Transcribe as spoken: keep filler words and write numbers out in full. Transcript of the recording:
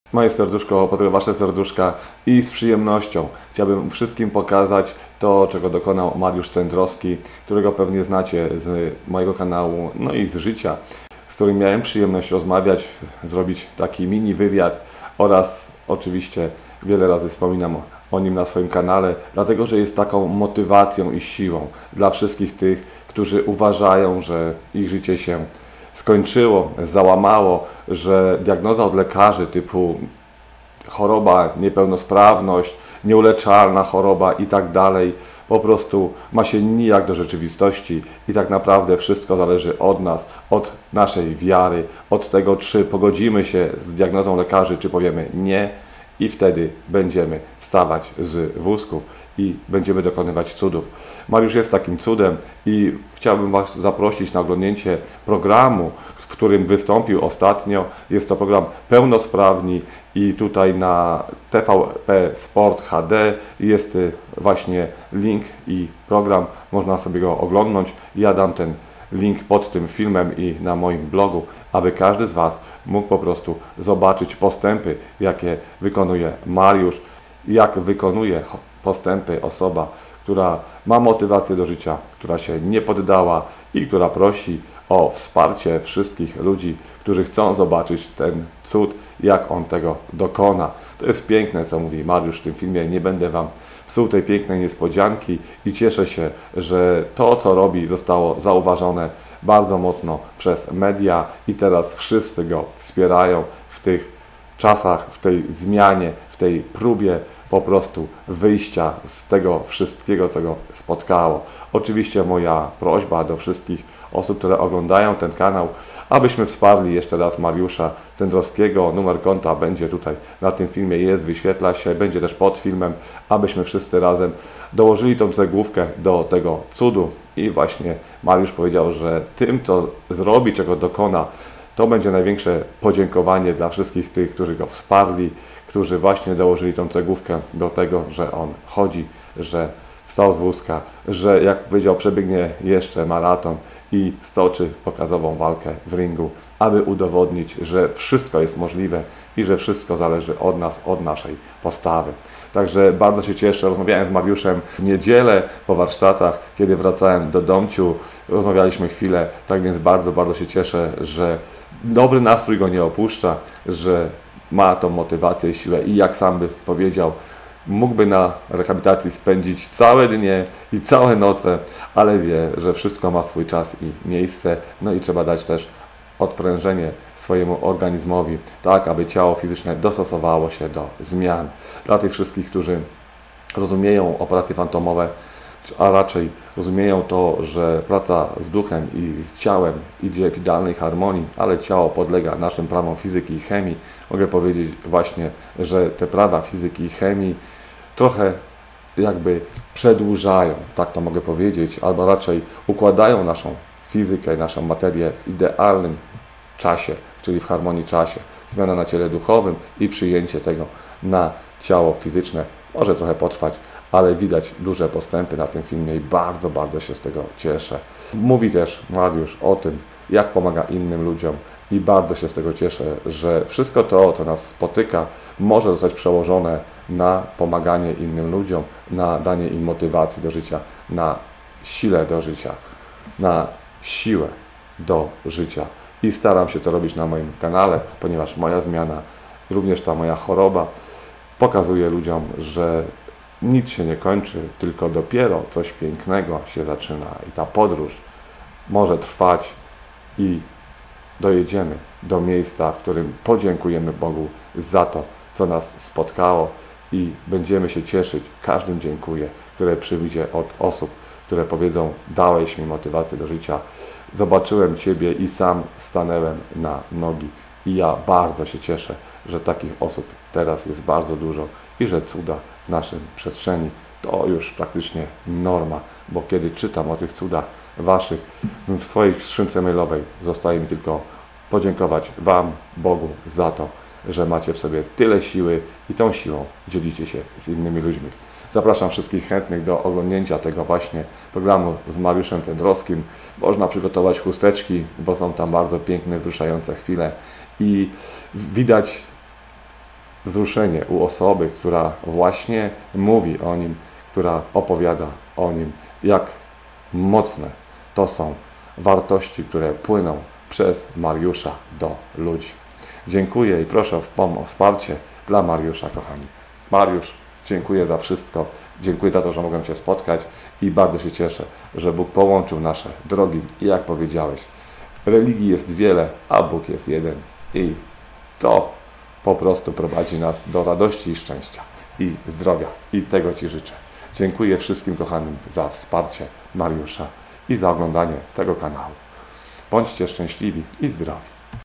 Moje serduszko, potem Wasze serduszka i z przyjemnością chciałbym wszystkim pokazać to, czego dokonał Mariusz Centrowski, którego pewnie znacie z mojego kanału, no i z życia, z którym miałem przyjemność rozmawiać, zrobić taki mini wywiad oraz oczywiście wiele razy wspominam o nim na swoim kanale, dlatego że jest taką motywacją i siłą dla wszystkich tych, którzy uważają, że ich życie się skończyło, załamało, że diagnoza od lekarzy typu choroba, niepełnosprawność, nieuleczalna choroba i tak dalej po prostu ma się nijak do rzeczywistości i tak naprawdę wszystko zależy od nas, od naszej wiary, od tego, czy pogodzimy się z diagnozą lekarzy, czy powiemy nie i wtedy będziemy wstawać z wózków i będziemy dokonywać cudów. Mariusz jest takim cudem i chciałbym Was zaprosić na oglądnięcie programu, w którym wystąpił ostatnio. Jest to program Pełnosprawni i tutaj na T V P Sport H D jest właśnie link i program, można sobie go oglądnąć. Ja dam ten link pod tym filmem i na moim blogu, aby każdy z Was mógł po prostu zobaczyć postępy, jakie wykonuje Mariusz, jak wykonuje postępy osoba, która ma motywację do życia, która się nie poddała i która prosi o wsparcie wszystkich ludzi, którzy chcą zobaczyć ten cud, jak on tego dokona. To jest piękne, co mówi Mariusz w tym filmie. Nie będę Wam psuł tej pięknej niespodzianki i cieszę się, że to, co robi, zostało zauważone bardzo mocno przez media i teraz wszyscy go wspierają w tych czasach, w tej zmianie, w tej próbie po prostu wyjścia z tego wszystkiego, co go spotkało. Oczywiście moja prośba do wszystkich osób, które oglądają ten kanał, abyśmy wsparli jeszcze raz Mariusza Centrowskiego. Numer konta będzie tutaj na tym filmie, jest, wyświetla się, będzie też pod filmem, abyśmy wszyscy razem dołożyli tą cegłówkę do tego cudu. I właśnie Mariusz powiedział, że tym, co zrobi, czego dokona, to będzie największe podziękowanie dla wszystkich tych, którzy go wsparli, którzy właśnie dołożyli tą cegłówkę do tego, że on chodzi, że wstał z wózka, że jak powiedział, przebiegnie jeszcze maraton i stoczy pokazową walkę w ringu, aby udowodnić, że wszystko jest możliwe i że wszystko zależy od nas, od naszej postawy. Także bardzo się cieszę. Rozmawiałem z Mariuszem w niedzielę po warsztatach, kiedy wracałem do domciu. Rozmawialiśmy chwilę, tak więc bardzo, bardzo się cieszę, że dobry nastrój go nie opuszcza, że ma tą motywację i siłę i jak sam by powiedział, mógłby na rehabilitacji spędzić całe dnie i całe noce, ale wie, że wszystko ma swój czas i miejsce, no i trzeba dać też odprężenie swojemu organizmowi, tak aby ciało fizyczne dostosowało się do zmian. Dla tych wszystkich, którzy rozumieją operacje fantomowe, a raczej rozumieją to, że praca z duchem i z ciałem idzie w idealnej harmonii, ale ciało podlega naszym prawom fizyki i chemii. Mogę powiedzieć właśnie, że te prawa fizyki i chemii trochę jakby przedłużają, tak to mogę powiedzieć, albo raczej układają naszą fizykę, naszą materię w idealnym czasie, czyli w harmonii czasie. Zmiana na ciele duchowym i przyjęcie tego na ciało fizyczne może trochę potrwać, ale widać duże postępy na tym filmie i bardzo, bardzo się z tego cieszę. Mówi też Mariusz o tym, jak pomaga innym ludziom i bardzo się z tego cieszę, że wszystko to, co nas spotyka, może zostać przełożone na pomaganie innym ludziom, na danie im motywacji do życia, na sile do życia, na siłę do życia. I staram się to robić na moim kanale, ponieważ moja zmiana, również ta moja choroba pokazuje ludziom, że nic się nie kończy, tylko dopiero coś pięknego się zaczyna i ta podróż może trwać i dojedziemy do miejsca, w którym podziękujemy Bogu za to, co nas spotkało i będziemy się cieszyć każdym dziękuję, które przyjdzie od osób, które powiedzą, dałeś mi motywację do życia, zobaczyłem Ciebie i sam stanęłem na nogi. I ja bardzo się cieszę, że takich osób teraz jest bardzo dużo i że cuda w naszym przestrzeni to już praktycznie norma, bo kiedy czytam o tych cudach Waszych w swojej skrzynce mailowej, zostaje mi tylko podziękować Wam, Bogu za to, że macie w sobie tyle siły i tą siłą dzielicie się z innymi ludźmi. Zapraszam wszystkich chętnych do oglądnięcia tego właśnie programu z Mariuszem Centrowskim. Można przygotować chusteczki, bo są tam bardzo piękne, wzruszające chwile i widać wzruszenie u osoby, która właśnie mówi o Nim, która opowiada o Nim, jak mocne to są wartości, które płyną przez Mariusza do ludzi. Dziękuję i proszę o pomoc, o wsparcie dla Mariusza, kochani. Mariusz, dziękuję za wszystko. Dziękuję za to, że mogłem Cię spotkać i bardzo się cieszę, że Bóg połączył nasze drogi i jak powiedziałeś, religii jest wiele, a Bóg jest jeden i to po prostu prowadzi nas do radości i szczęścia i zdrowia i tego Ci życzę. Dziękuję wszystkim kochanym za wsparcie Mariusza i za oglądanie tego kanału. Bądźcie szczęśliwi i zdrowi.